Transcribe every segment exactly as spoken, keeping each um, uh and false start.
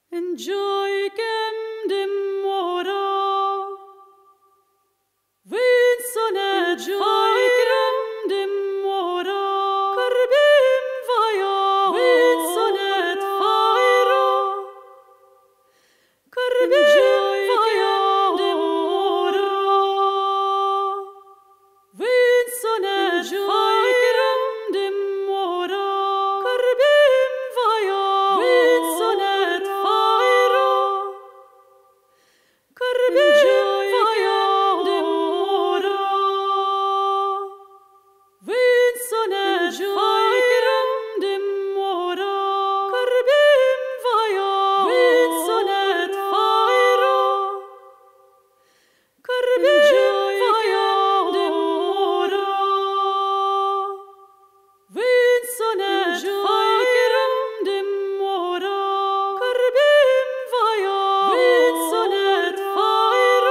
Enjoygem dim ora Vinsonet joygrem dim ora Karbim vaya Vinsonet fire Karbim vaya dim ora Vinsonet joygrem dim ora Karbim vaya Vinsonet fire Karbim vaya dim ora Vinsonet joygrem dim ora Karbim vaya Vinsonet fire Karbim vaya dim ora Vinsonet joygrem dim ora Karbim vaya Vinsonet fire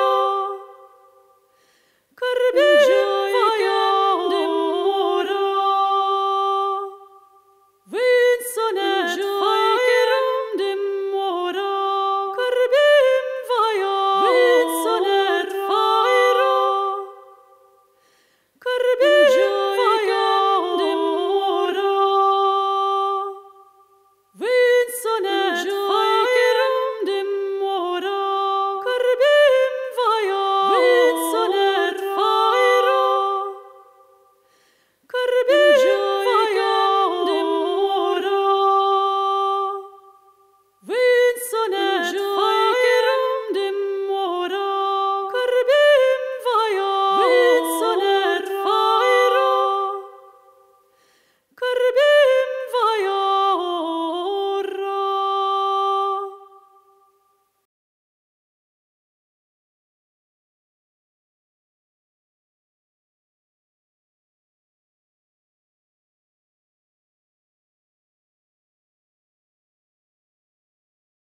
Karbim vaya dim ora Vinsonet joygrem dim ora Karbim vaya Vinsonet fire Karbim vaya dim ora Vinsonet joygrem dim ora Karbim vaya Vinsonet fire Karbim vaya dim ora Vinsonet joygrem dim ora Karbim vaya Vinsonet fire Karbim